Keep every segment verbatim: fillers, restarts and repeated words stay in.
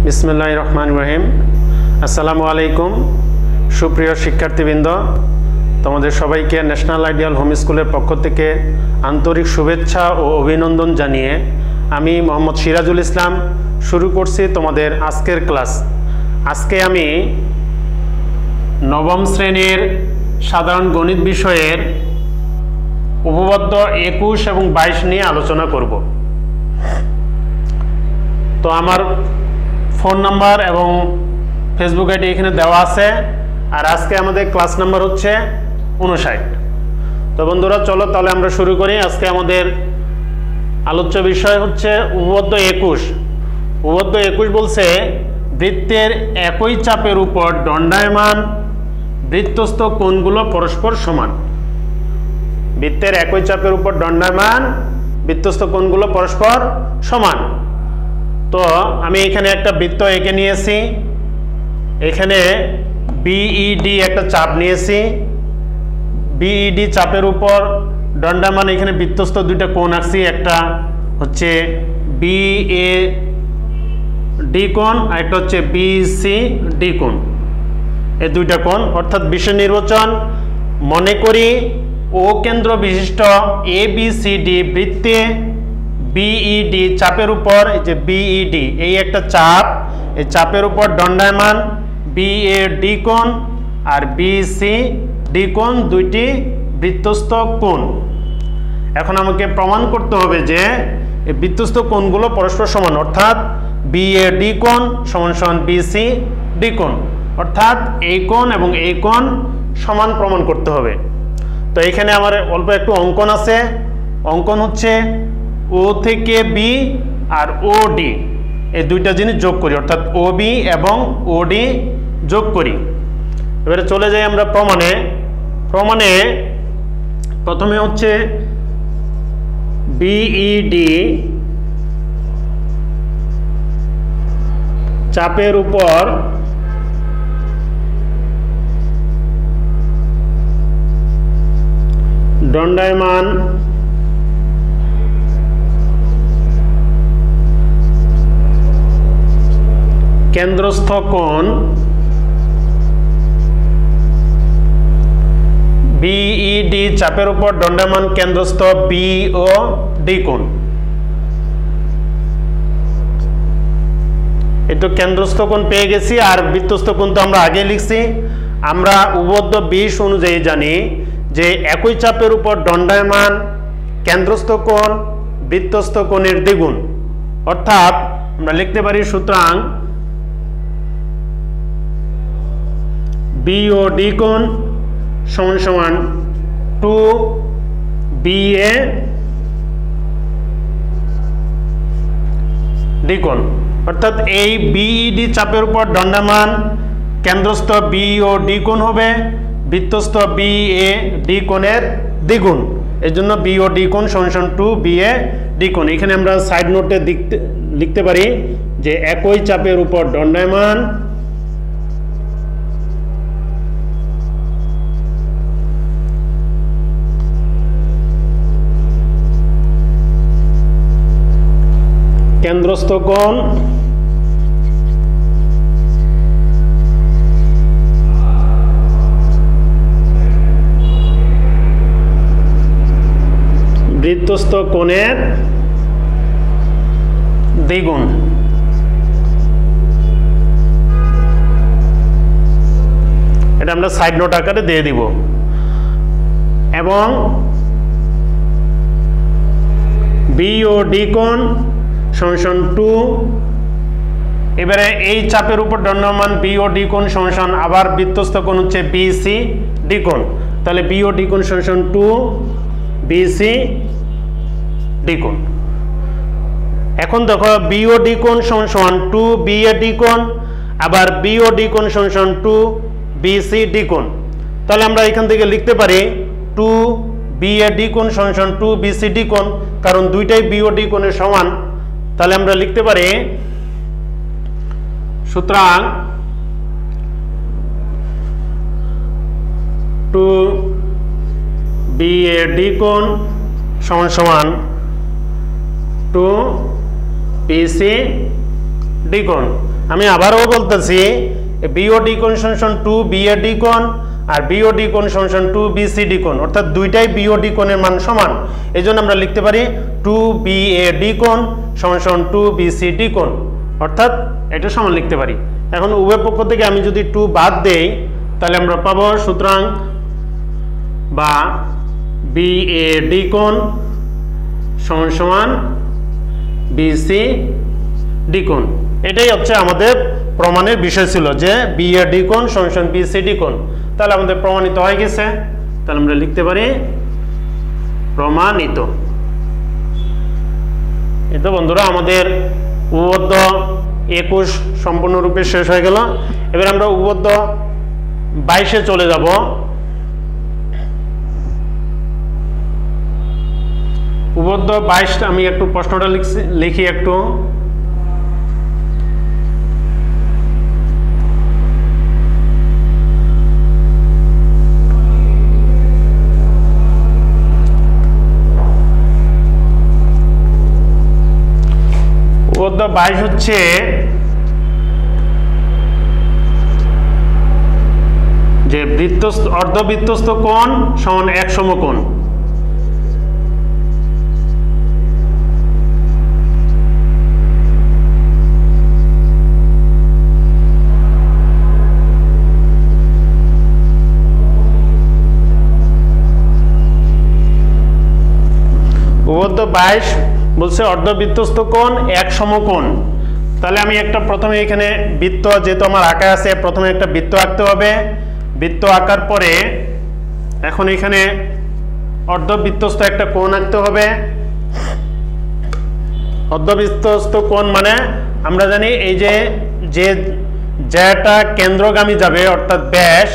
বিসমিল্লাহির রহমানির রহিম। আসসালামু আলাইকুম সুপ্রিয় শিক্ষার্থীবৃন্দ, তোমাদের সবাইকে ন্যাশনাল আইডিয়াল হোম স্কুলের পক্ষ থেকে আন্তরিক শুভেচ্ছা ও অভিনন্দন জানিয়ে আমি মোহাম্মদ সিরাজুল ইসলাম শুরু করছি তোমাদের আজকের ক্লাস। আজকে আমি নবম শ্রেণীর সাধারণ গণিত বিষয়ের উপপাদ্য একুশ এবং বাইশ নিয়ে আলোচনা করব। তো আমার ফোন নাম্বার এবং ফেসবুক আইডি এখানে দেওয়া আছে, আর আজকে আমাদের ক্লাস নাম্বার হচ্ছে উনষাট। তো বন্ধুরা চলো তাহলে আমরা শুরু করি। আজকে আমাদের আলোচ্য বিষয় হচ্ছে উপপাদ্য একুশ। উপপাদ্য একুশ বলছে বৃত্তের একই চাপের উপর দণ্ডায়মান বৃত্তস্থ কোণগুলো পরস্পর সমান। বৃত্তের একই চাপের উপর দণ্ডায়মান বৃত্তস্থ কোণগুলো পরস্পর সমান। তো আমি এখানে একটা বৃত্ত এঁকে নিয়েছি, এখানে বিইডি একটা চাপ নিয়েছি। বিইডি চাপের উপর দণ্ডায়মান এখানে বৃত্তস্থ দুইটা কোণ আঁকছি, একটা হচ্ছে বিএ ডি কোণ আর একটা হচ্ছে বিসি ডি কোণ। এই দুইটা কোণ অর্থাৎ বিষয় নির্বাচন মনে করি ও কেন্দ্র বিশিষ্ট এ বি সি ডি বৃত্তে বিইডি চাপের উপর, এই যে বিইডি এই একটা চাপ, এই চাপের উপর দণ্ডায়মান বিএ ডি কোণ আর বিসি ডি কোণ দুইটি বৃত্তস্থ কোণ। এখন আমাকে প্রমাণ করতে হবে যে এই বৃত্তস্থ কোণগুলো পরস্পর সমান, অর্থাৎ বিএ ডি কোণ সমান সমান বিসি ডি কোণ, অর্থাৎ এই কোণ এবং এই কোণ সমান প্রমাণ করতে হবে। তো এখানে আমার অল্প একটু অঙ্কন আছে। অঙ্কন হচ্ছে ও থেকে বি আর ও ডি এই দুইটা জিনিস যোগ করি, অর্থাৎ ও বি এবং ও ডি যোগ করি। এবারে চলে যাই আমরা প্রমাণে। প্রমাণে প্রথমে হচ্ছে বিইডি চাপের উপর দণ্ডায়মান কেন্দ্রস্থ কোণ বিইডি চাপের উপর দণ্ডায়মান কেন্দ্রস্থ বি ও ডি কোণ। এই তো কেন্দ্রস্থ কোণ পেয়ে গেছি, আর বৃত্তস্থ কোণ তো আমরা আগে লিখছি। আমরা উপপাদ্য বিশ অনুযায়ী জানি যে একই চাপের উপর দণ্ডায়মান কেন্দ্রস্থ কোণ বৃত্তস্থ কোণের দ্বিগুণ, অর্থাৎ আমরা লিখতে পারি সুতরাং বি ও ডি কোণ সমান সমান টু বি এ ডি কোণ, অর্থাৎ এই বিইডি চাপের উপর দণ্ডায়মান কেন্দ্রস্থ বি ও ডি কোণ হবে বৃত্তস্থ বি এ ডি কোণের দ্বিগুণ। এই জন্য বি ও ডি কোণ সমান সমান টু বি এ ডি কোণ। এখানে আমরা সাইড নোটে লিখতে পারি যে একই চাপের উপর দণ্ডায়মান কেন্দ্রস্থ কোণ বৃত্তস্থ কোণের দ্বিগুণ। এটা আমরা সাইড নোট আকারে দিয়ে দিব। এবং বি ও ডি কোণ সমান টু, এবারে এই চাপের উপর দণ্ডায়মান বি ও ডি কোণ সমান আবার বৃত্তস্থ কোণ হচ্ছে বিসি ডি কোণ। তাহলে বি ও ডি কোণ সমান টু বিসি ডি কোণ। এখন দেখো বি ও ডি কোণ সমান সমান টু বি এ ডি কোণ, আবার বি ও ডি কোণ সমান সমান টু বিসি ডি কোণ। তাহলে আমরা এখান থেকে লিখতে পারি টু বি এ ডি কোণ সমান সমান টু বিসি ডি কোণ, কারণ দুইটাই বি ও ডি কোণের সমান। তাহলে আমরা লিখতে পারি সুতরাং টু বি এ ডি কোণ সমান সমান টু পিসি ডি কোণ। আমি আবারও বলতেছি বিও ডি কোণ সমান টু বি এ ডি কোণ আর বিও ডি কোণ সমান টু বি সি ডি কোণ, অর্থাৎ দুইটাই বিও ডি কোণের মান সমান। এই জন্য আমরা লিখতে পারি টু বি এ ডি কোণ সমান সমান টু বি সি ডি কোণ, অর্থাৎ এটা সমান লিখতে পারি। এখন উভয় পক্ষ থেকে আমি যদি টু বাদ দেই তাহলে আমরা পাবো সুতরাং বা বি এ ডি কোণ সমান সমান বি সি ডি কোণ। এটাই হচ্ছে আমাদের প্রমাণের বিষয় ছিল যে বি এ ডি কোণ সমান সমান বি সি ডি কোণ। তাহলে আমাদের প্রমাণিত হয়ে গেছে, তাহলে আমরা লিখতে পারি প্রমাণিত। এই তো বন্ধুরা আমাদের উপপাদ্য একুশ সম্পূর্ণরূপে শেষ হয়ে গেল। এবার আমরা উপপাদ্য বাইশে চলে যাব। উপপাদ্য বাইশ আমি একটু প্রশ্নটা লিখছি লিখি একটু। উপপাদ্য বাইশ হচ্ছে যে বৃত্তস্থ অর্ধবৃত্তস্থ কোণ সমান এক সমকোণ। উপপাদ্য বাইশ বলছে অর্ধবৃত্তস্থ কোণ এক সমকোণ। তাহলে আমি একটা প্রথমে এখানে বৃত্ত যেহেতু আমার আঁকা আছে, প্রথমে একটা বৃত্ত আঁকতে হবে। বৃত্ত আঁকার পরে এখন এখানে অর্ধবৃত্তস্থ একটা কোণ আঁকতে হবে। অর্ধবৃত্তস্থ কোণ মানে আমরা জানি এই যে যে যেটা কেন্দ্রগামী যাবে অর্থাৎ ব্যাস,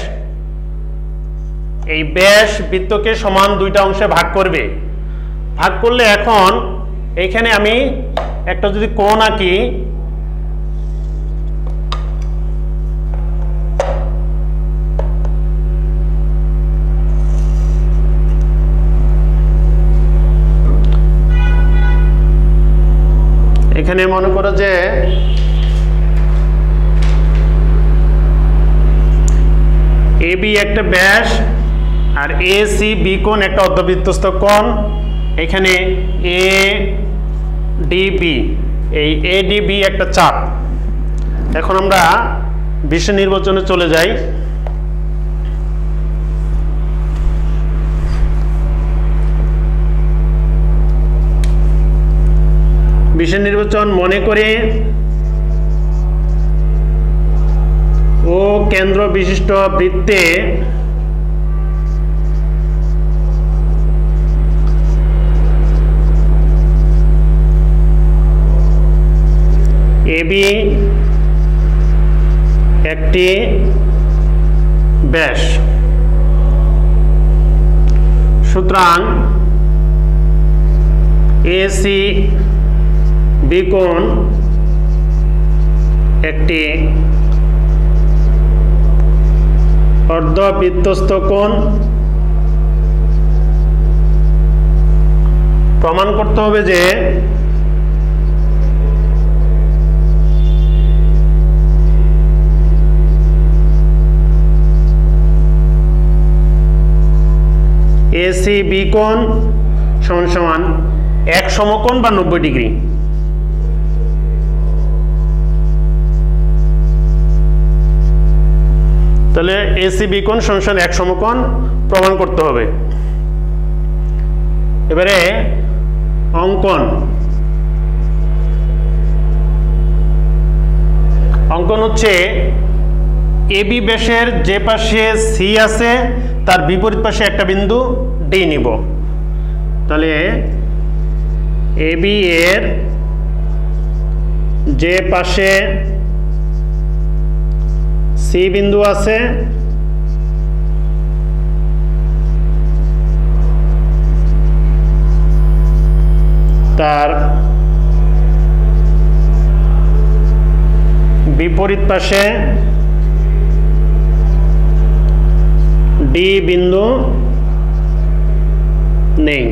এই ব্যাস বৃত্তকে সমান দুইটা অংশে ভাগ করবে। ভাগ করলে এখন এখানে আমি একটা যদি কোণ আঁকি, এখানে মনে করো যে এ বি একটা ব্যাস আর এ সি বি কোণ একটা অর্ধবৃত্তস্থ কোণ। এখানে এ ডি বি, এই এ ডি বি একটা চাপ। এখন আমরা বিষয় নির্বাচনে চলে যাই। বিষয় নির্বাচন মনে করে ও কেন্দ্র বিশিষ্ট বৃত্তে এবি একটি ব্যাস, সুতরাং এসি বি কোণ একটি অর্ধবৃত্তস্থ কোণ। প্রমাণ করতে হবে যে এসি বি কোণ সমান সমান এক সমকোণ বা নব্বই ডিগ্রি। তাহলে এসি বি কোণ সমান সমান এক সমকোণ প্রমাণ করতে হবে। এবারে অঙ্কন অঙ্কন হচ্ছে এবি ব্যাসের যে পাশে সি আছে তার বিপরীত পাশে একটা বিন্দু ডি নিব। তাহলে এবি এর যে পাশে সি বিন্দু আছে তার বিপরীত পাশে ডি বিন্দু নেই।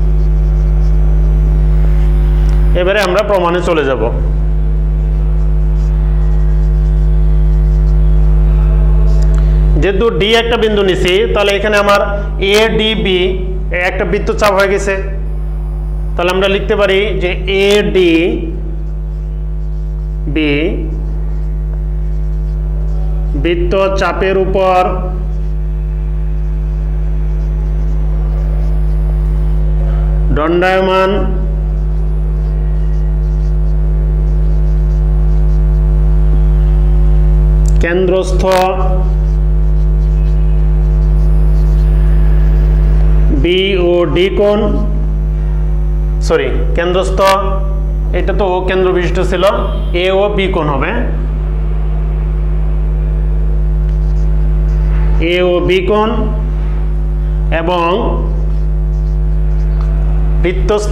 এবারে আমরা প্রমাণে চলে যাব। যেহেতু ডি একটা বিন্দু নিছি, তাহলে এখানে আমার এ ডি বি একটা বৃত্তচাপ হয়ে গেছে। তাহলে আমরা লিখতে পারি যে এ ডি বি বৃত্তচাপের উপর দণ্ডায়মান কেন্দ্রস্থ বি ও ডি কোণ, সরি কেন্দ্রস্থ, এটা তো ও কেন্দ্র বিশিষ্ট ছিল, এ ও বি কোণ হবে, এ ও বি কোণ এবং বৃত্তস্থ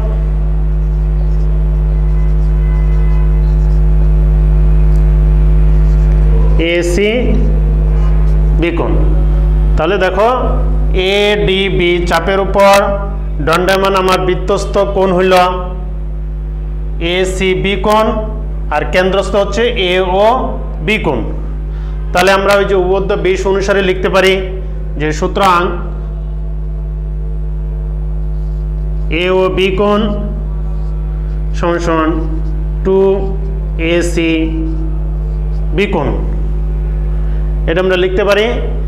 এ সি বি কোণ। তাহলে দেখো এ ডি বি চাপের উপর দণ্ডায়মান আমার বৃত্তস্থ কোণ হইল এ সি বি কোণ, আর কেন্দ্রস্থ হচ্ছে এ ও বি কোণ। তাহলে আমরা ওই যে উপপাদ্য বিশ অনুসারে লিখতে পারি যে সুতরাং এ ও বি কোণ সমান সমান টু এ সি বি কোণ। এটা আমরা লিখতে পারি।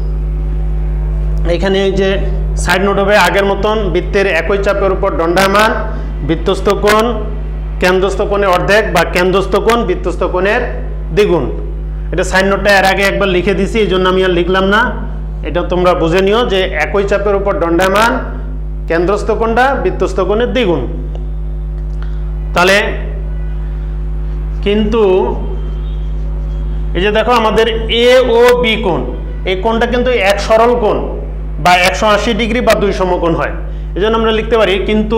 এখানে যে সাইড নোট হবে আগের মতন, বৃত্তের একই চাপের উপর দণ্ডায়মান বৃত্তস্থ কোণ কেন্দ্রস্থ কোণের অর্ধেক বা কেন্দ্রস্থ কোণ বৃত্তস্থ কোণের দ্বিগুণ। এটা সাইড নোটটা এর আগে একবার লিখে দিছি, এই জন্য আমি আর লিখলাম না। এটা তোমরা বুঝে নিও যে একই চাপের উপর দণ্ডায়মান কেন্দ্রস্থ কোণটা বৃত্তস্থ কোণের দ্বিগুণ। তাহলে কিন্তু এই যে দেখো আমাদের এ ও বি কোণ, এই কোণটা কিন্তু এক সরল কোণ বা একশো আশি ডিগ্রি বা দুই সমকোণ হয়। এই জন্য আমরা লিখতে পারি কিন্তু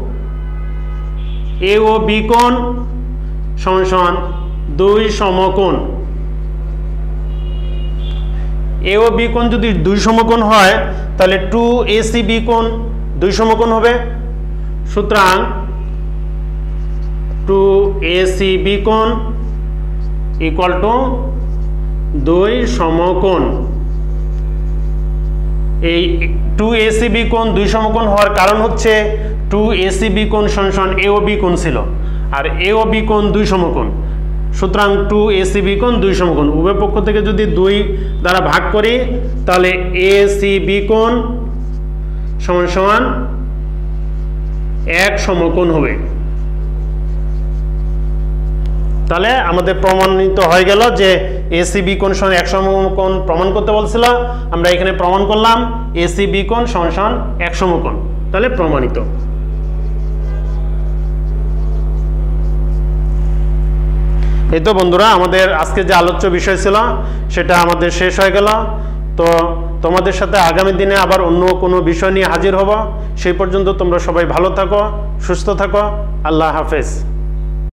এ ও বি কোণ সমান সমান দুই সমকোণ। এ ও বি কোণ যদি দুই সমকোণ হয় তাহলে টু এ সি বি কোণ দুই সমকোণ হবে। সুতরাং টু এ সি বি কোণ ইকুয়াল টু দুই সমকোণ। এই টু এ সি বি কোণ দুই সমকোণ হওয়ার কারণ হচ্ছে টু এ সি বি কোণ সমান সমান এ ও বি কোণ ছিল, আর এ ও বি কোণ দুই সমকোণ। সুতরাং টু এ সি বি কোণ দুই সমকোণ, উভয় পক্ষ থেকে যদি দুই দ্বারা ভাগ করি তাহলে এ সি বি কোণ সমান সমান এক সমকোণ হবে। তাহলে আমাদের প্রমাণিত হয়ে গেল যে এ সি বি কোণ সমান এক সমকোণ প্রমাণ করতে বলছিল, আমরা এখানে প্রমাণ করলাম এ সি বি কোণ সমান সমান এক সমকোণ। তাহলে প্রমাণিত। এই তো বন্ধুরা আমাদের আজকে যে আলোচ্য বিষয় ছিল সেটা আমাদের শেষ হয়ে গেল। তো তোমাদের সাথে আগামী দিনে আবার অন্য কোনো বিষয় নিয়ে হাজির হব। সেই পর্যন্ত তোমরা সবাই ভালো থাকো, সুস্থ থাকো। আল্লাহ হাফেজ।